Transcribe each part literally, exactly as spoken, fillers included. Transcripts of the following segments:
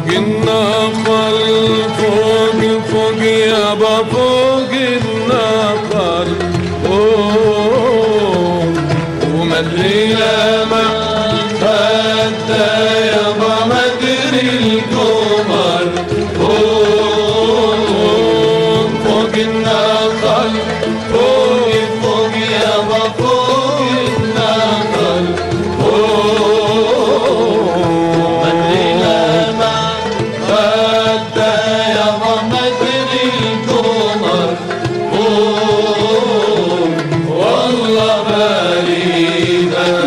النخل فوق فوق يابا فوق النخل ومدري لما حتى يابا مدري القمر فوق النخل فوق فوق يابا فوق النخل مدري لما حتى يابا مدري القمر والله بالي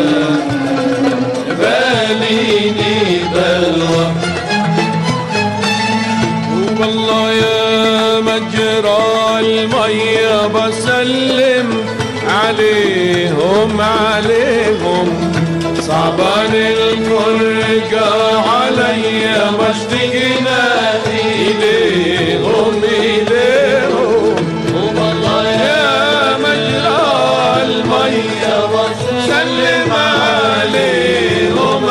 باليني بلوى والله يا مجرى المية بسلم عليهم عليهم صعبان الفرقة عليا بشتقنا إليهم إليهم والله يا مجرى المية بسلم عليهم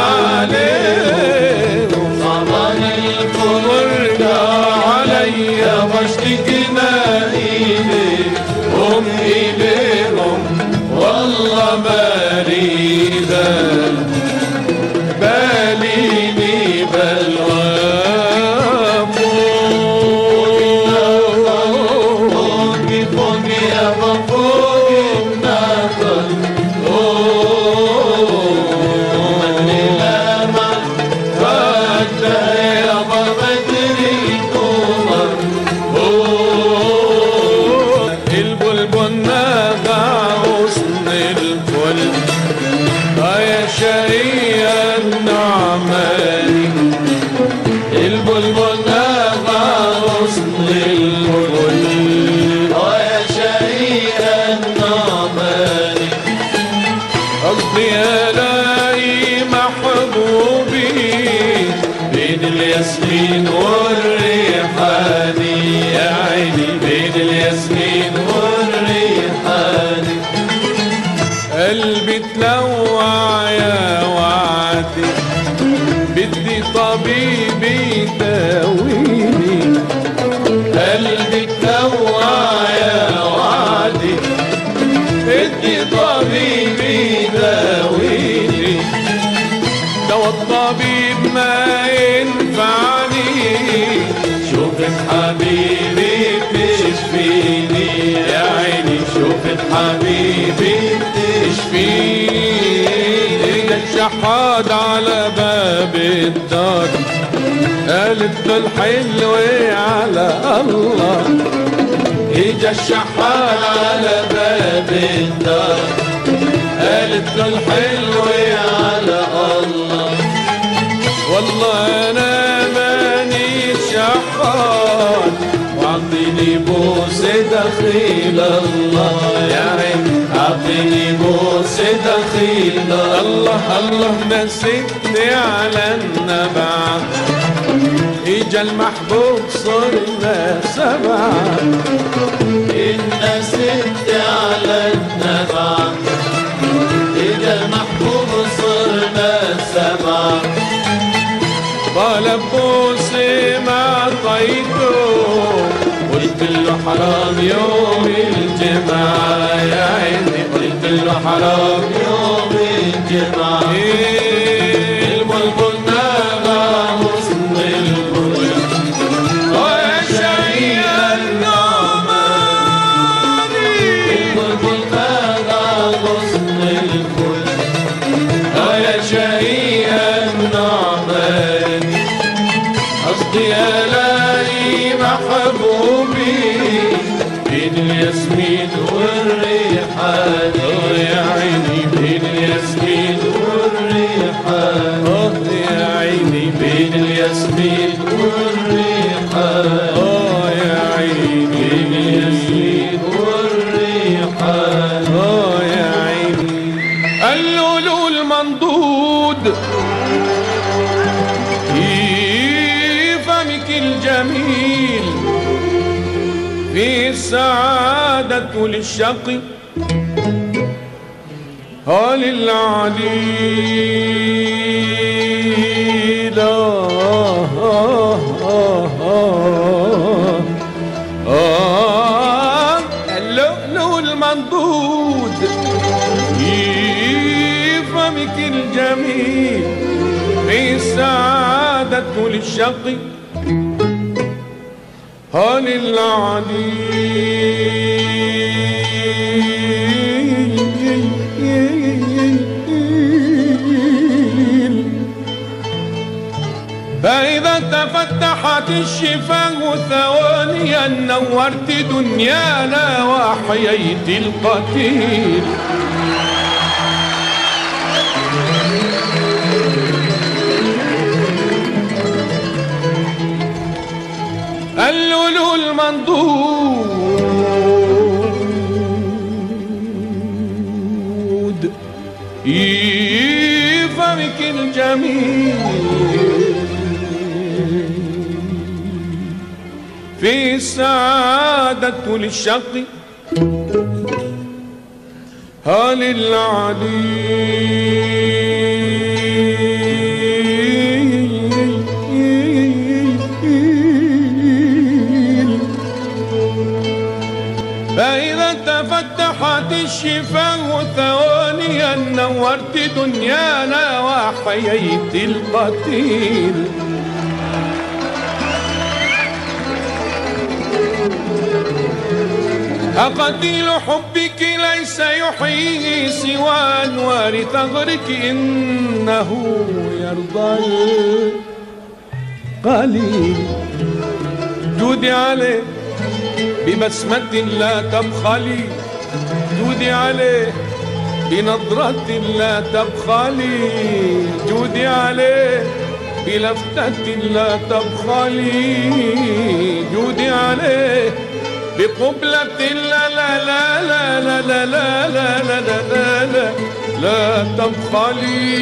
عليهم صعبان الفرقة عليا بشتقنا إليهم إليهم والله مريضة باليني بلوى فوق فوق يابا فوق النخل مدري لما حتى يابا مدري القمر البلبل نغى غصن الفل يا شقية النعماني البلبل نغى غصن الفل يا شقية النعماني قصدي الاقي محبوبي بين الياسمين والريحاني يا عيني بين الياسمين والريحاني قلبي تلوع يا وعدي بدي طبيب يداويني قلبي تلوع يا وعدي بدي طبيب يداويني دوا الطبيب ما ينفعني شوفت حبيبي بتشفيني يا عيني شوفت حبيبي بتشفيني اجا الشحاد على باب الدار قالت له الحلوة على الله اجا الشحاد على باب الدار قالت له الحلوة على الله والله انا ماني شحاد واعطيني بوسة دخيل الله يا عيني اعطيني بوسة دخيل الله الله نسيتني على النبع اجا المحبوب صرنا سبعة إن نسيت على النبع اجا المحبوب صرنا سبعة طلب بوسي ما طيته قلت له حرام يوم الجمعة يا عيني قلت له حرام يوم الجمعة البلبل نغى غصن الفل ويا شقية النعماني البلبل نغى غصن الفل ويا شقية النعماني قصدي الاقي محبوبي بين الياسمين والريحان يا عيني بين الياسمين والريحان يا عيني بين الياسمين والريحان يا عيني بين الياسمين والريحان يا عيني اللؤلؤ المنضود الجميل في السعادة للشقي هل العليل آه آه آه آه اللؤلؤ المنضود في فمك الجميل في سعادة للشقي هل العليل فإذا تفتحت الشفاه ثوانيا نورت دنيانا وأحييت القتيل اللؤلؤ المنضود في فمك الجميل في سعادة للشقي هل العليل فإذا تفتحت الشفاه ثوانيا نورت دنيانا وأحييت القتيل أقتيل حبك ليس يحييه سوى أنوار ثغرك إنه يرضى القليل جودي عليه ببسمة لا تبخلي جودي عليه بنظرة لا تبخلي جودي عليه بلفتة لا تبخلي جودي عليه بقبلة لا لا لا لا لا لا لا لا لا لا لا لا تبخلي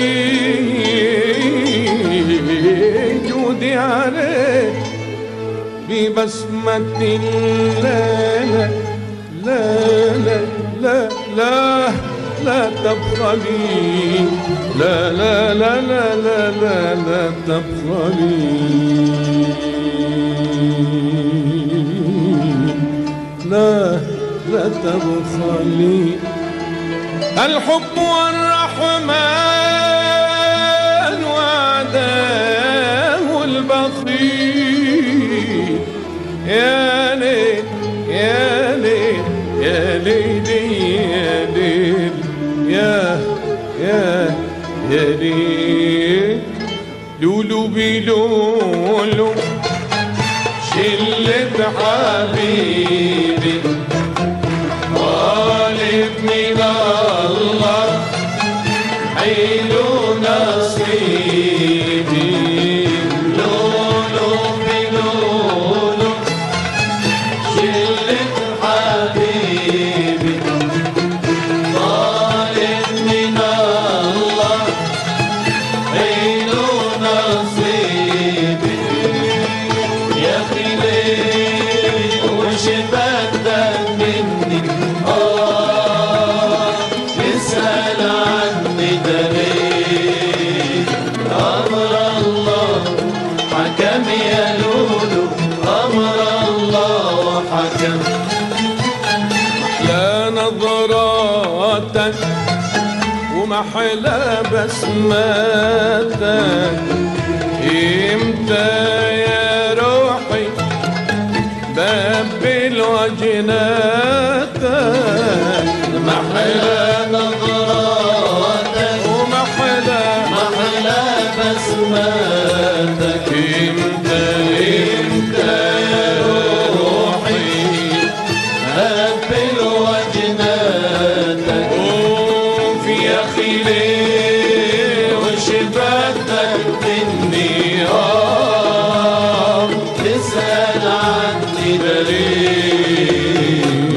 جودي عليه ببسمة لا لا لا لا لا لا تبخلي لا لا لا لا لا لا لا تبخلي لا لا تبخلي الحب والرحمن وعداه البخيل يا ليل يا ليل يا ليل يا ليل يا يا يا ليل لولو بلولو شلة حبيبي طالب من الله حيلو نصيبي لولو بلولو شلة حبيبي طالب من الله حيلو نصيبي يا خليل وش بدك مني آه اسأل عني دليل أمر الله حكم يا لولو أمر الله حكم يا نظراتك ومحلى بسماتك امتى يا روحي بقبل وجناتك محلى نظراتك ومحلى محلى بسماتك امتى امتى يا روحي بقبل وجناتك قوم في اخي ليه وش بدك مني آه تسأل عني دليل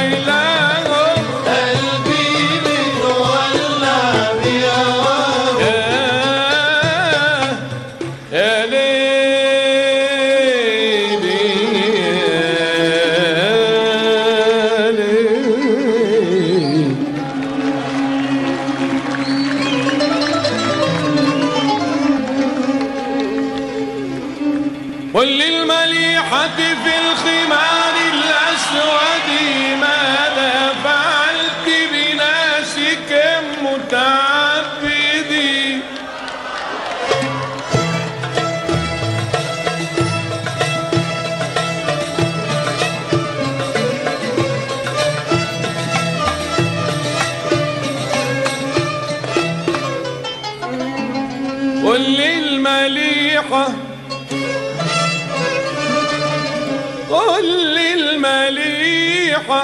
حلاوة قلبي متولع بهواك يا يا ليلي يا ليلي. قل للمليحة في الخمار الأسود ماذا فعلت بناسك متعبدي. قل للمليحة قل للمليحة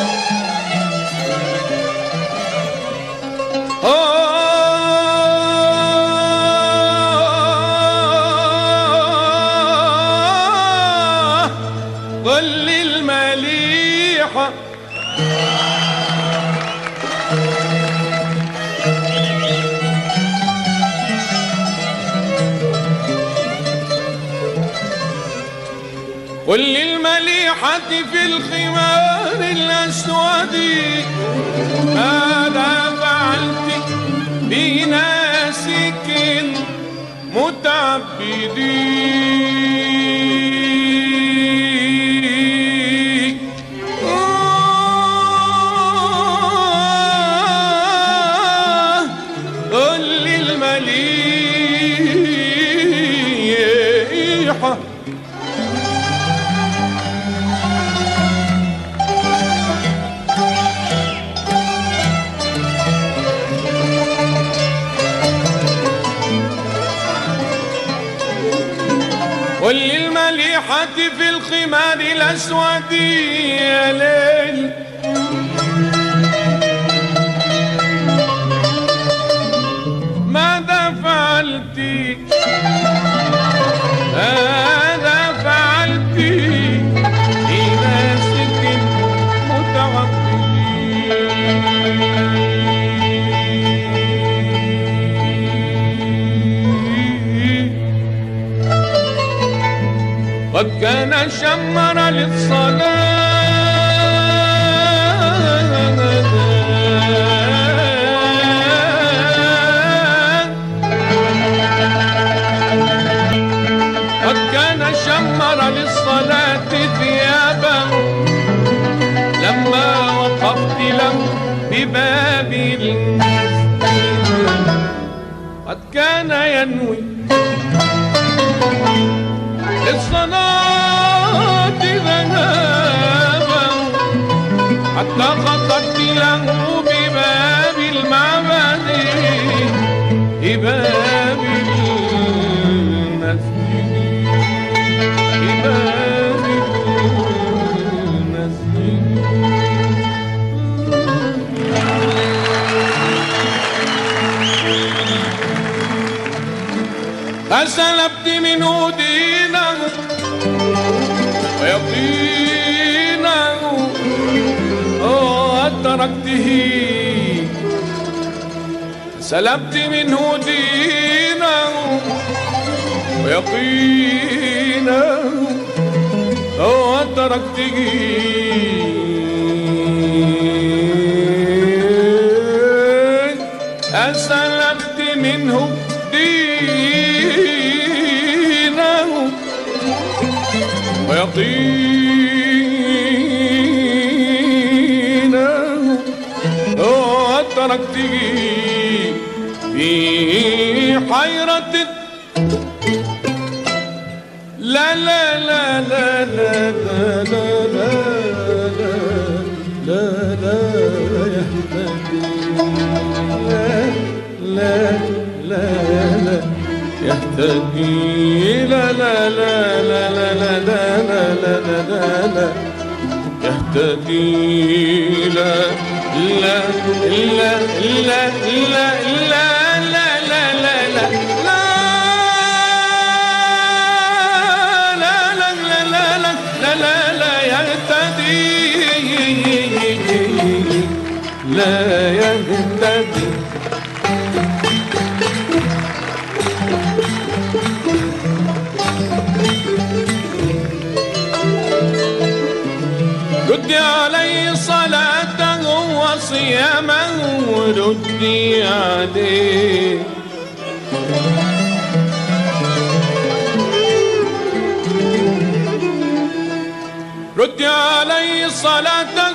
آه قل للمليحة قل للمليحة في الخمار الأسود ماذا فعلت بناسك متعبدين. آه قل للمليحة قل للمليحة في الخمار الأسود يا ليل ماذا فعلت ماذا فعلت بناسك متعبدين. قد كان شمر للصلاة قد كان شمر للصلاة ثيابا لما وقفت له بباب المسجد. قد كان ينوي للصلاة ذهابا حتى خطرت له بباب المعبد بباب المسجد بباب المسجد. فسلبت منه دينه ويقينه وتركته. سلبت منه دينه ويقينه وتركته. أسلبت منه دينه ويقينه وتركته في حيرة. لا لا لا لا لا لا لا لا لا يهتدي. لا لا لا يهتدي. لا لا لا لا لا لا لا لا لا لا يهتدي. لا لا لا لا لا لا لا لا لا لا لا لا لا لا لا يهتدي. لا يهتدي. ردي علي صلاته وصيامه ردي عليه. ردي علي صلاته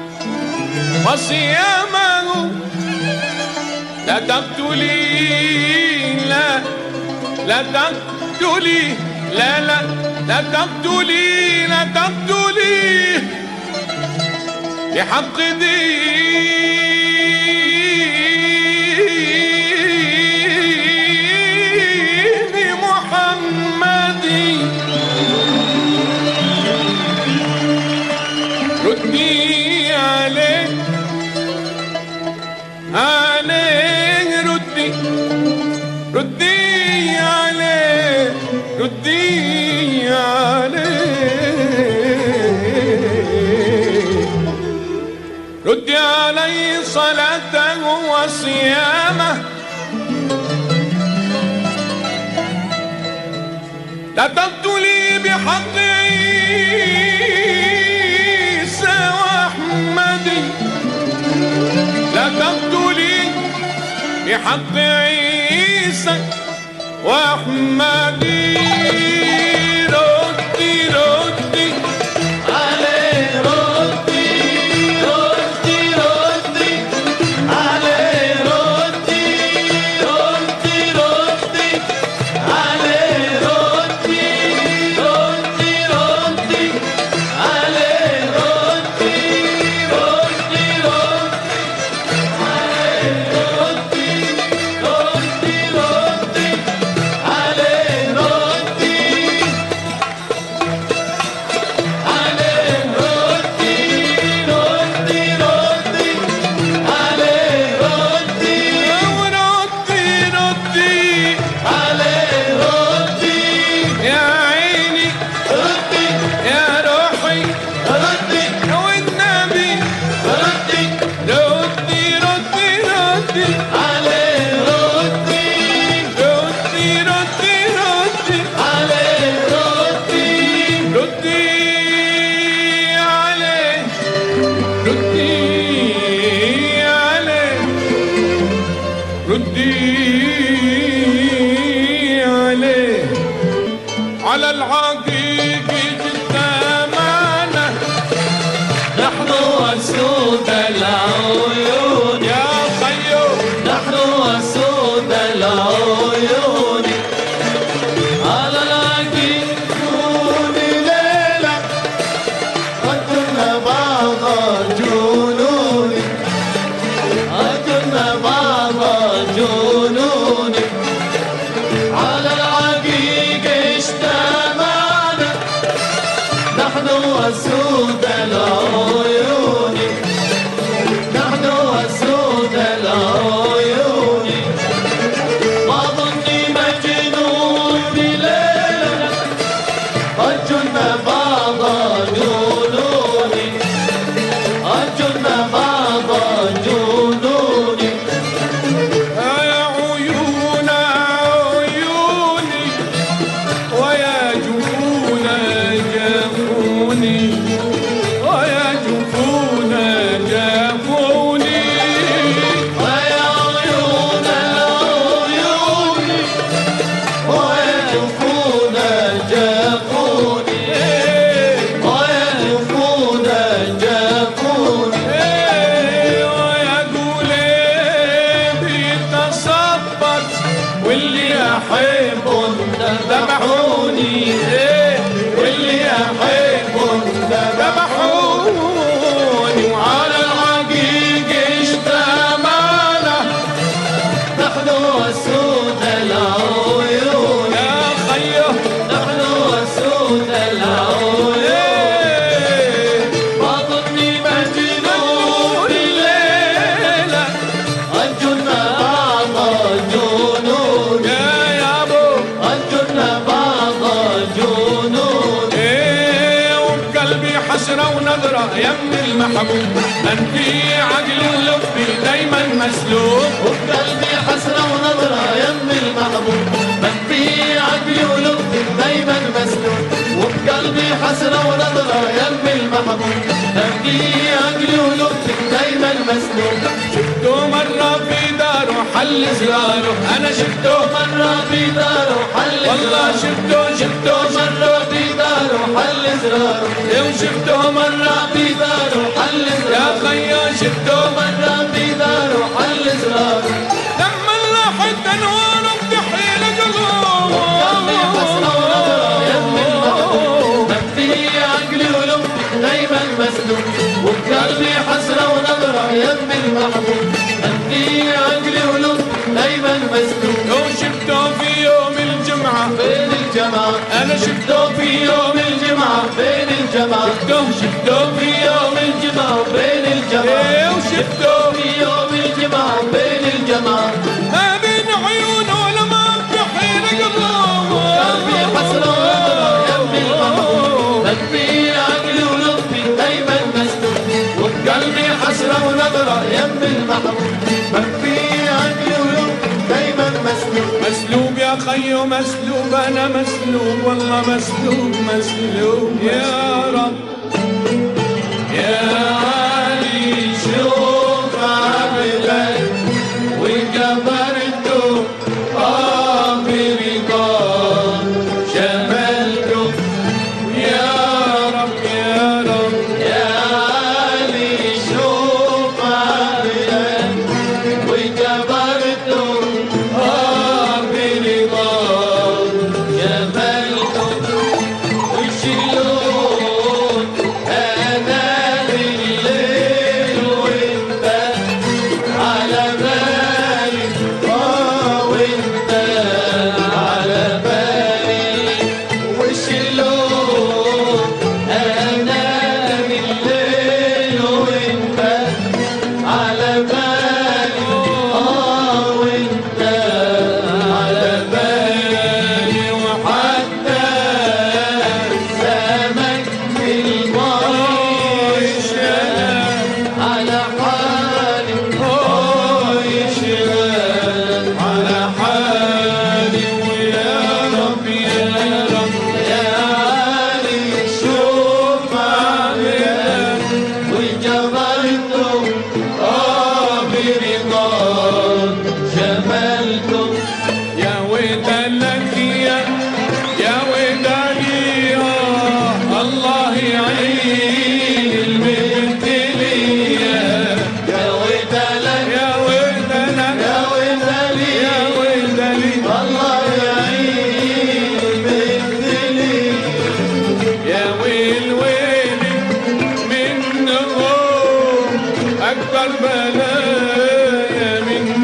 وصيامه لا تقتلي لا لا تقتلي لا لا لا تقتلي لا تقتلي بحق دين محمد. ردي عليه عليه ردي ردي عليه ردي عليه. ردي علي صلاته وصيامه لا تقتلي بحق عيسى وأحمد. لا تقتلي بحق عيسى وأحمد. ردي ردي عليه ردي ردي ردي عليه ردي ردي ردي عليه ردي ردي ردي عليه ردي ردي ردي عليه ردي ردي ردي عليه ردي على الحقيق الزمانة نحن وسود العيون يا خيو نحن وسود العيون على الحقيق كون ليلة قتلنا بعض الجنون قتلنا بعض الجنون على الحقيق اجتمعنا نحن وسود العيون المحبوب، من في عقلي ولبي دايما مسلوب، وبقلبي حسرة ونظرة يم المحبوب، من في عقلي ولبي دايما مسلوب، وبقلبي حسرة ونظرة يم المحبوب، من في عقلي ولبي دايما مسلوب. شفته مرة في داره حل زراره، أنا شفته مرة في داره حل والله شفته شفته مرة في داره حل زراره، وشفته مرة في داره حل زراره، يا خيا شفته مرة في داره حل زراره، لما لاحت أنواره بتحيل قلوب، قلبي حسرة ونظرة يم المحبوب، من في عقلي ولبي دايما مسلوب، وبقلبي حسرة ونظرة يم المحبوب، من في عقلي ولبي دايما مسلوب. وشفته في يوم الجمعة بين الجماعة، أنا شفته في يوم الجمعة بين الجماعة، شفته شفته في يوم الجماعة بين الجماعة، إيه وشفته في يوم الجمعة بين الجماعة، ما بين عيونه لما بحيل قلوب، قلبي حسرة ونظرة يم المحبوب، من في عقلي ولبي دايما مسلوب، وبقلبي حسرة ونظرة يم المحبوب، من في عقلي ولبي دايما مسلوب. مسلوب يا خيو مسلوب، أنا مسلوب والله مسلوب مسلوب يا رب يا علي شوف عبدك وجبرته آه برضاك جمالته يا رب يا رب يا علي شوف عبدك وجبرته آه برضاك جمالته وشلون أنا بالليل وأنت على بالي آه وأنت على بالي وشلون أنا بالليل وأنت على بالي آه وأنت على بالي وحتى سمك في الماء يشغل على حالي آه يشغل على حالي ويا رب يا رب يا علي شوف عبدك وجبرته آه برضاك جمالته يا ودلك يا يا ودلي يا الله يعين البنت ليا يا ويدلك يا ودلك يا ويدلي يا ودلي الله يعين البنت لي يا ويل ويل منهم أكبر بلايا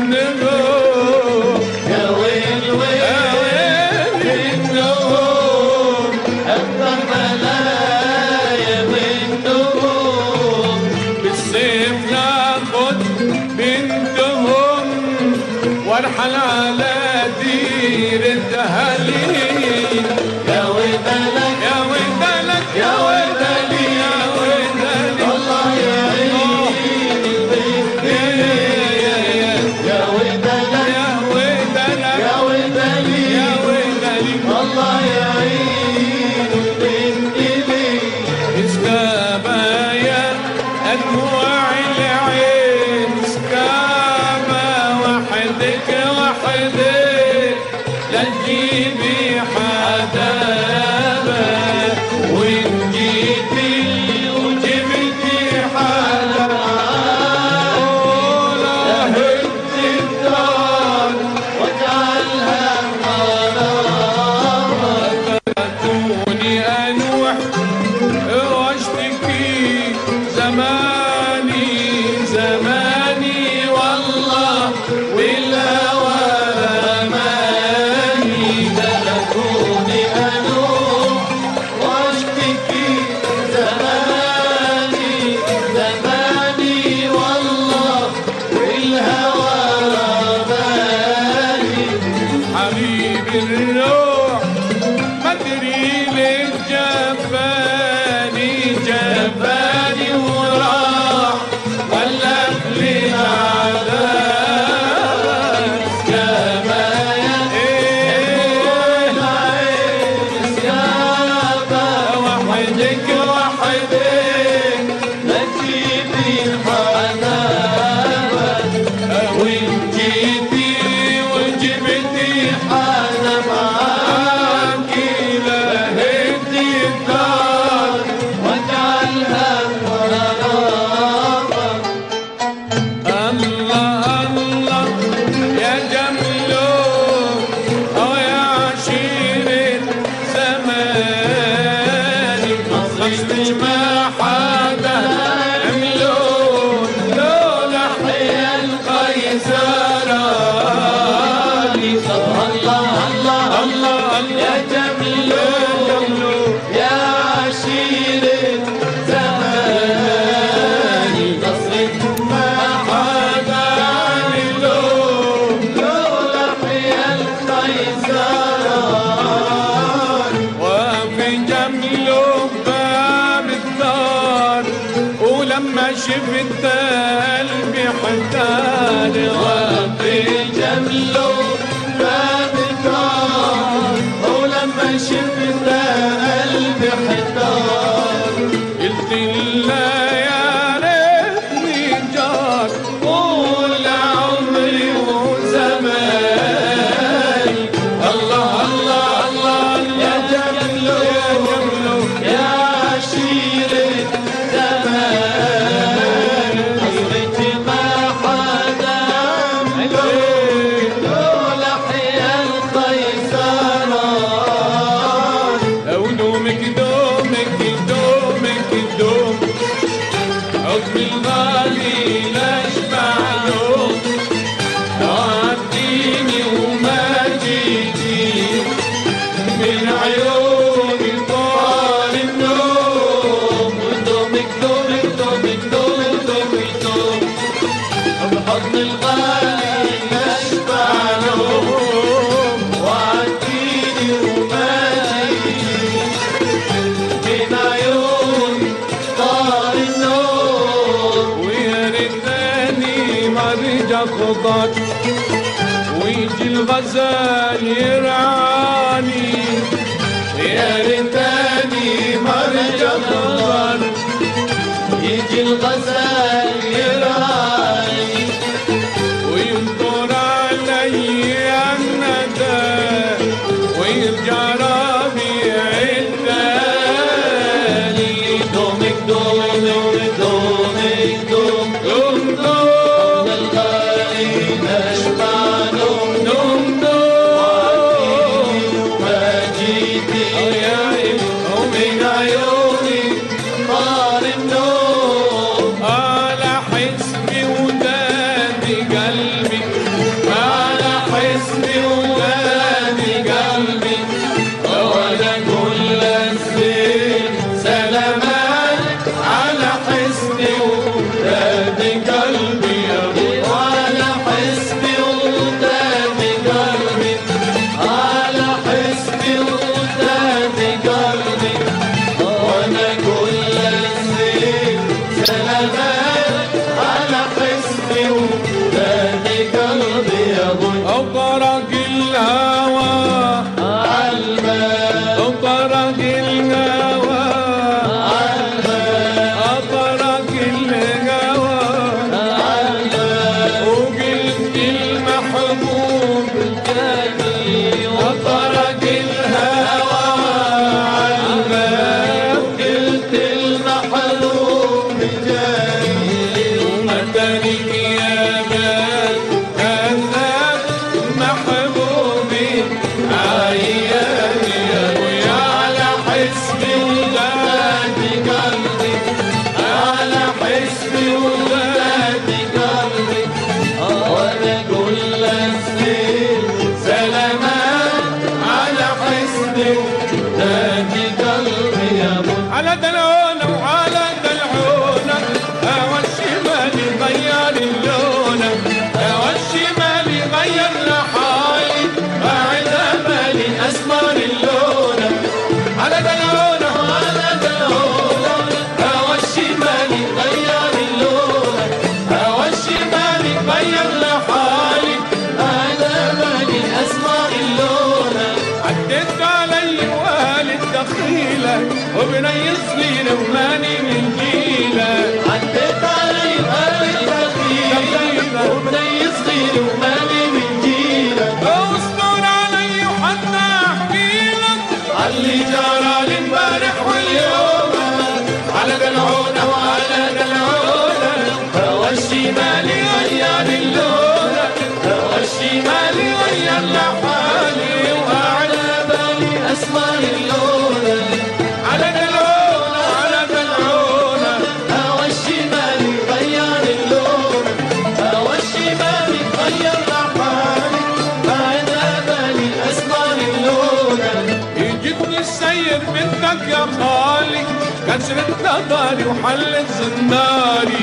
منهم يا ويل يا ويل ويل منهم أكثر بلايا منهم بالسيف ناخد بنتهم وارحل على دير الدهالين يا ويدلك يا ويدلك يا ويدلي يا ويدلي الله يعين البنت يا لي يا يا يا ويدلك يا ويدلك يا ويدلي يا ويدلي الله يعين البنت لي اسكابايا أنواع العين اسكابا وحدك وحدك لا تجيبي حدابا وإن جيتي وجبتي حدابا لا هد الدار واجعلها منارة تكوني أنوح واشتكي زماني زماني والله والهوى رماني تلكوني أنوح واشتكي زماني زماني والله والهوى رماني حبيبي الروح ما ادري ليه جفاني جفاني وراح ولما شفت قلبي حتاني ربي جمله فبكار ولما شفت قلبي حتار قلت لا يا ريتني جار طول عمري وزماني الله الله الله يا جمله يا جمله يا عشيرة زمان حصلت ما حدا دول أحيا الخيزران ودومك دومك دومك دوم حكم الغالي لا اشبع يوم عديني وما جيتي من عيوني طال النوم ودومك دومك دومك دومك دومك دوم بحضن الغالي نشبع نوم وعديني وما جيتي من عيوني طال النوم ويا ريتني ما رجع خطاك ويجي الغزال يرعاني يا ريتني ما رجع خطاك يجي الغزال يرعاني وينطر علي الندى ويرجع ربيع الثاني دومك دومك دومك دوم دوم دوم الغالي نشبع نوم دوم دوم ما جيتي يا من عيوني طال النوم على حسبي ودادي قلبي على حسبي ودادي قلبي ولا كل الزين سلامات على حسبي ودادي قلبي على حسبي ودادي قلبي على حسبي ودادي قلبي وانا كل الزين سلامات على حسبي ودادي قلبي يا ابوي أو طرق الهوى عالمال أو طرق الهوى عالمال أطرق الهوى عالمال وقلت المحبوب جاني أطرق الهوى عالباب قلت المحلوم جاني ومتانك يا بال كذاب محبوبي عياني يا أبويا على حسبي ولادي قلبي على حسبي ولادي قلبي وانا كل السنين سلامات على حسبي ولادي قلبي يا ابو على دلعونة وعلى دلعونة هوا الشمال غير اللونة هوا الشمال غير لحالي قاعد أمالي أسمر اللونة على دلعونة على دلعونة هوا الشمال غير اللون هوا الشمال غير لحالي انا مالي اسمر اللون عدت علي والد دخيلة وبني صغير وماني من جيلة عديت علي غالي دخيلة وبني صغير ومالي من جيلك واصبر علي وحتى احكي لك علي جرى الامبارح واليوم على دلعونة وعلى دلعونة هوا الشمال غير اللون هوا الشمال غير لحالي وأعلى بالي أسمر اللون على دلعونة على دلعونة هوا الشمال غير اللون هوا الشمال غير لحالي وأعلى بالي أسمر اللون يجيبني السير بنتك يا خالي كسرت نظري وحلت زناري